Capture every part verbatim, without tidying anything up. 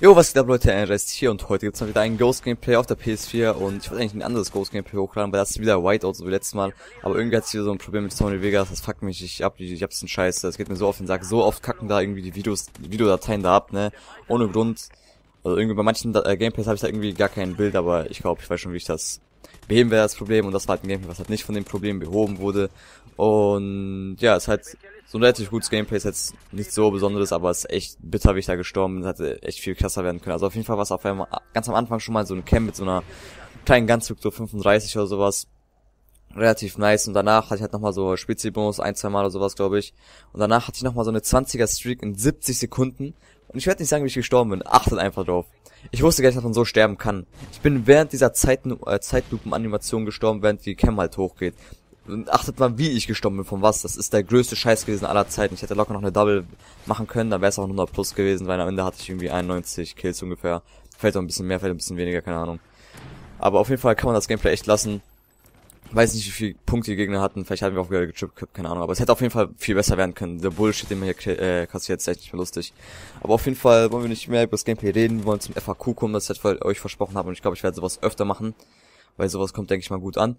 Jo, was geht ab, Leute, Rest hier und heute gibt's mal wieder ein Ghost Gameplay auf der P S vier und ich wollte eigentlich ein anderes Ghost Gameplay hochladen, weil das ist wieder Whiteout, so wie letztes Mal, aber irgendwie hat's wieder so ein Problem mit Sony Vegas, das fuckt mich, ich ab, ich hab's einen Scheiße, das geht mir so auf den Sack, so oft kacken da irgendwie die Videos, die Videodateien da ab, ne, ohne Grund, also irgendwie bei manchen äh, Gameplays habe ich da irgendwie gar kein Bild, aber ich glaube, ich weiß schon, wie ich das beheben werde, das Problem, und das war halt ein Gameplay, was halt nicht von dem Problem behoben wurde, und ja, es ist halt so ein relativ gutes Gameplay, ist jetzt nichts so Besonderes, aber es ist echt bitter, wie ich da gestorben bin. Es hätte echt viel krasser werden können. Also auf jeden Fall war es auf einmal ganz am Anfang schon mal so ein Camp mit so einer kleinen Gunzug, so fünfunddreißig oder sowas. Relativ nice. Und danach hatte ich halt nochmal so Spezi-Bonus, ein, zwei Mal oder sowas, glaube ich. Und danach hatte ich nochmal so eine zwanziger Streak in siebzig Sekunden. Und ich werde nicht sagen, wie ich gestorben bin. Achtet einfach drauf. Ich wusste gar nicht, dass man so sterben kann. Ich bin während dieser Zeiten, äh, Zeitlupen-Animation gestorben, während die Cam halt hochgeht. Und achtet mal, wie ich gestorben bin, von was. Das ist der größte Scheiß gewesen aller Zeiten. Ich hätte locker noch eine Double machen können, dann wäre es auch hundert plus gewesen, weil am Ende hatte ich irgendwie einundneunzig Kills ungefähr. Vielleicht auch ein bisschen mehr, vielleicht ein bisschen weniger, keine Ahnung. Aber auf jeden Fall kann man das Gameplay echt lassen. Weiß nicht, wie viele Punkte die Gegner hatten, vielleicht hatten wir auch wieder gechippt, keine Ahnung. Aber es hätte auf jeden Fall viel besser werden können. Der Bullshit, den man hier äh, kassiert, ist echt nicht mehr lustig. Aber auf jeden Fall wollen wir nicht mehr über das Gameplay reden. Wir wollen zum F A Q kommen, das ich euch versprochen habe. Und ich glaube, ich werde sowas öfter machen, weil sowas kommt, denke ich mal, gut an.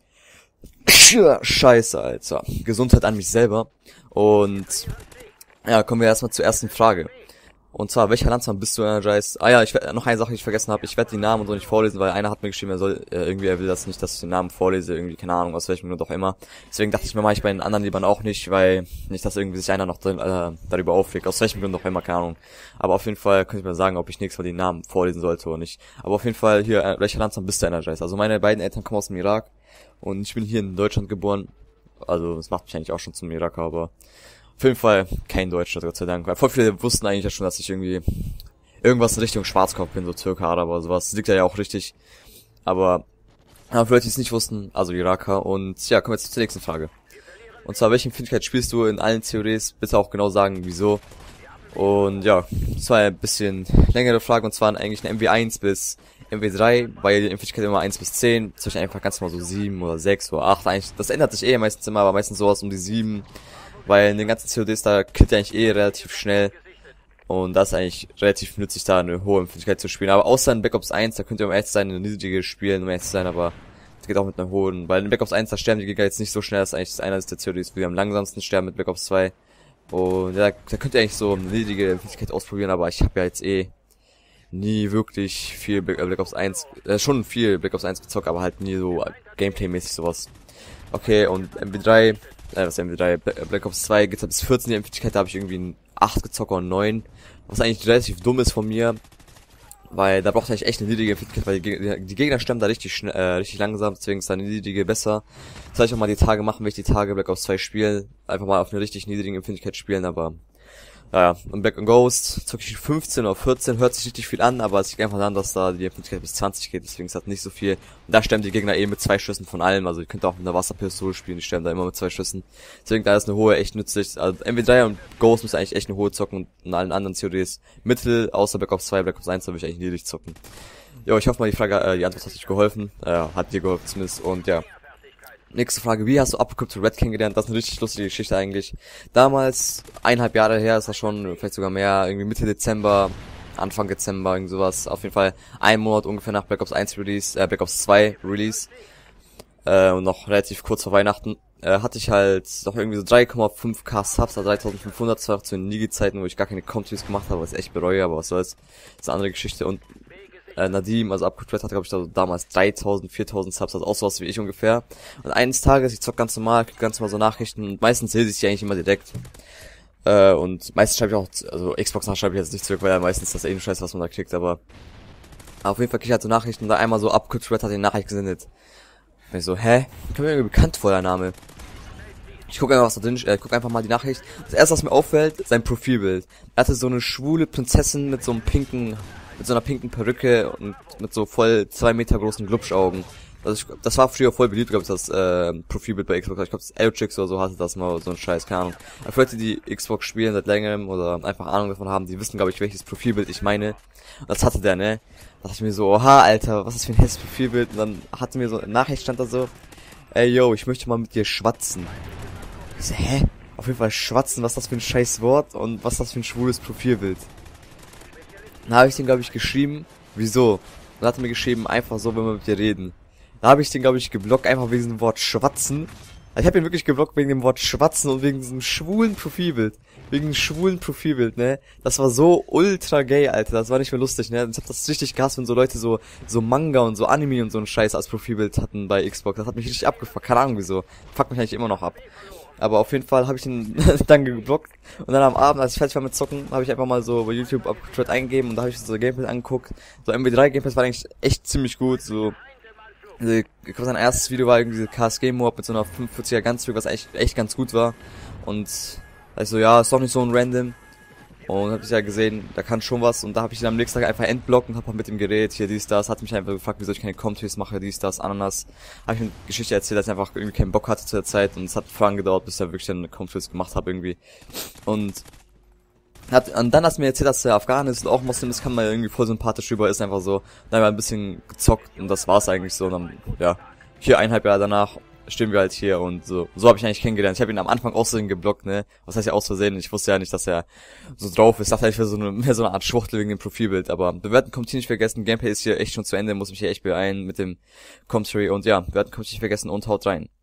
Scheiße, Alter. Gesundheit an mich selber. Und ja, kommen wir erstmal zur ersten Frage. Und zwar, welcher Landsmann bist du, Energize? Ah ja, ich werd, noch eine Sache, die ich vergessen habe. Ich werde die Namen und so nicht vorlesen, weil einer hat mir geschrieben, er soll, äh, irgendwie, er will das nicht, dass ich den Namen vorlese, irgendwie, keine Ahnung, aus welchem Grund auch immer. Deswegen dachte ich mir, mache ich bei den anderen lieber auch nicht, weil nicht, dass irgendwie sich einer noch drin, äh, darüber aufregt, aus welchem Grund auch immer, keine Ahnung. Aber auf jeden Fall könnt ihr mir sagen, ob ich nächstes Mal die Namen vorlesen sollte oder nicht. Aber auf jeden Fall hier, äh, welcher Landsmann bist du, Energize? Also meine beiden Eltern kommen aus dem Irak und ich bin hier in Deutschland geboren. Also, das macht mich eigentlich auch schon zum Iraker, aber auf jeden Fall kein Deutscher, Gott sei Dank. Weil voll viele wussten eigentlich ja schon, dass ich irgendwie irgendwas in Richtung Schwarzkopf bin, so Türke, Araber, sowas. Das liegt ja auch richtig. Aber, ja, für Leute, die es nicht wussten, also Iraker. Und ja, kommen wir jetzt zur nächsten Frage. Und zwar, welche Empfindlichkeit spielst du in allen C O Ds? Bitte auch genau sagen, wieso. Und ja, das war ein bisschen längere Frage, und zwar eigentlich eine M W eins bis M W drei, weil die Empfindlichkeit immer eins bis zehn, zwischen einfach ganz mal so sieben oder sechs oder acht, eigentlich, das ändert sich eh meistens immer, aber meistens sowas um die sieben. Weil in den ganzen C O Ds, da killt er eigentlich eh relativ schnell. Und das ist eigentlich relativ nützlich, da eine hohe Empfindlichkeit zu spielen. Aber außer in Black Ops eins, da könnt ihr um ehrlich sein, eine niedrige spielen, um ehrlich zu sein, aber das geht auch mit einer hohen. Weil in Black Ops eins, da sterben die Gegner jetzt nicht so schnell, das ist eigentlich einer der C O Ds, wo die am langsamsten sterben mit Black Ops zwei. Und ja, da könnt ihr eigentlich so eine niedrige Empfindlichkeit ausprobieren, aber ich habe ja jetzt eh nie wirklich viel Black Ops eins, äh, schon viel Black Ops eins gezockt, aber halt nie so Gameplay-mäßig sowas. Okay, und M W drei, äh, was M W drei, Black Ops zwei geht's bis vierzehn, die Empfindlichkeit, da habe ich irgendwie ein acht gezockt oder neun, was eigentlich relativ dumm ist von mir, weil da braucht ihr eigentlich echt eine niedrige Empfindlichkeit, weil die, die Gegner stemmen da richtig schnell, äh, richtig langsam, deswegen ist da eine niedrige besser. Das soll ich auch mal die Tage machen, wenn ich die Tage Black Ops zwei spiele, einfach mal auf eine richtig niedrige Empfindlichkeit spielen, aber ja, und Black and Ghost zocke ich fünfzehn oder vierzehn, hört sich richtig viel an, aber es liegt einfach daran, dass da die Empfindlichkeit bis zwanzig geht, deswegen ist das nicht so viel. Und da sterben die Gegner eh mit zwei Schüssen von allem, also ihr könnt auch mit einer Wasserpistole spielen, die sterben da immer mit zwei Schüssen. Deswegen da ist eine hohe echt nützlich, also M W drei und Ghost müssen eigentlich echt eine hohe zocken und in allen anderen C O Ds mittel, außer Black Ops zwei, Black Ops eins, da will ich eigentlich niedrig zocken. Jo, ich hoffe mal die Frage, äh, die Antwort hat euch geholfen, äh, hat dir geholfen zumindest, und ja. Nächste Frage, wie hast du Apocalypse Red kennengelernt? Das ist eine richtig lustige Geschichte eigentlich. Damals, eineinhalb Jahre her ist das schon, vielleicht sogar mehr, irgendwie Mitte Dezember, Anfang Dezember, irgend sowas. Auf jeden Fall ein Monat ungefähr nach Black Ops eins Release, äh, Black Ops zwei Release. Äh, und noch relativ kurz vor Weihnachten, äh, hatte ich halt noch irgendwie so drei Komma fünf K Subs, also dreitausendfünfhundert, das war auch zu den Nigi-Zeiten, wo ich gar keine Contests gemacht habe, was ich echt bereue, aber was soll's. Das ist eine andere Geschichte. Und Äh, Nadim, also Upcode hatte, glaube ich, da, damals dreitausend, viertausend Subs, also auch sowas wie ich ungefähr. Und eines Tages, ich zock ganz normal, krieg ganz normal so Nachrichten, und meistens lese ich die eigentlich immer direkt. Äh, und meistens schreibe ich auch, also Xbox nach schreibe ich jetzt nicht zurück, weil ja meistens das eh ein Scheiß, was man da kriegt, aber auf jeden Fall krieg ich halt so Nachrichten, und da einmal so Upcode hat die Nachricht gesendet. Und ich so, hä? Kommt mir irgendwie bekannt vor, der Name. Ich guck einfach, was da drin ist, äh, guck einfach mal die Nachricht. Das erste, was mir auffällt, sein Profilbild. Er hatte so eine schwule Prinzessin mit so einem pinken, mit so einer pinken Perücke und mit so voll zwei Meter großen Glubschaugen. Also ich, das war früher voll beliebt, glaube ich, das äh, Profilbild bei Xbox. Ich glaube, das L-Chicks oder so hatte das mal, so ein Scheiß, keine Ahnung. Aber für Leute, die Xbox spielen seit längerem oder einfach Ahnung davon haben, die wissen, glaube ich, welches Profilbild ich meine. Und das hatte der, ne? Da dachte ich mir so, oha, Alter, was ist das für ein hässliches Profilbild? Und dann hatte mir so, in Nachricht stand da so, ey, yo, ich möchte mal mit dir schwatzen. Ich so, hä? Auf jeden Fall schwatzen, was ist das für ein scheiß Wort und was ist das für ein schwules Profilbild? Dann habe ich den, glaube ich, geschrieben, wieso? Dann hat er mir geschrieben, einfach so, wenn wir mit dir reden. Da habe ich den, glaube ich, geblockt, einfach wegen dem Wort Schwatzen. Also ich habe ihn wirklich geblockt wegen dem Wort Schwatzen und wegen diesem schwulen Profilbild. Wegen dem schwulen Profilbild, ne? Das war so ultra gay, Alter. Das war nicht mehr lustig, ne? Ich hab das richtig gehasst, wenn so Leute so so Manga und so Anime und so einen Scheiß als Profilbild hatten bei Xbox. Das hat mich richtig abgefuckt. Keine Ahnung wieso. Fuckt mich eigentlich immer noch ab. Aber auf jeden Fall habe ich ihn dann geblockt. Und dann am Abend, als ich fertig war mit Zocken, habe ich einfach mal so bei YouTube Upgrade eingegeben und da habe ich so Gameplay angeguckt. So M W drei Gameplays war eigentlich echt ziemlich gut, so. Also, ich glaube, sein erstes Video war irgendwie diese K S Game Mob mit so einer fünfundvierziger Ganzstück, was echt, echt ganz gut war. Und also ja, ist doch nicht so ein Random. Und hab ich ja gesehen, da kann schon was. Und da habe ich ihn am nächsten Tag einfach entblockt und hab halt mit dem Gerät hier dies, das. Hat mich einfach gefragt, wieso ich keine Commentaries mache, dies, das, Ananas. Habe ich eine Geschichte erzählt, dass ich einfach irgendwie keinen Bock hatte zu der Zeit. Und es hat Fragen gedauert, bis ich wirklich dann Commentaries gemacht habe irgendwie. Und Hat, und dann hast du mir erzählt, dass der Afghan ist und auch Muslim ist, kann man irgendwie voll sympathisch rüber, ist einfach so. Dann haben wir ein bisschen gezockt und das war's eigentlich so. Und dann, ja, hier eineinhalb Jahre danach stehen wir halt hier und so. So habe ich eigentlich kennengelernt. Ich habe ihn am Anfang aus Versehen geblockt, ne? Was heißt ja aus Versehen? Ich wusste ja nicht, dass er so drauf ist. Ich dachte, ich wäre so eine, mehr so eine Art Schwuchtel wegen dem Profilbild. Aber bewerten kommt hier nicht vergessen. Gameplay ist hier echt schon zu Ende, muss mich hier echt beeilen mit dem Commentary. Und ja, bewerten kommt nicht vergessen und haut rein.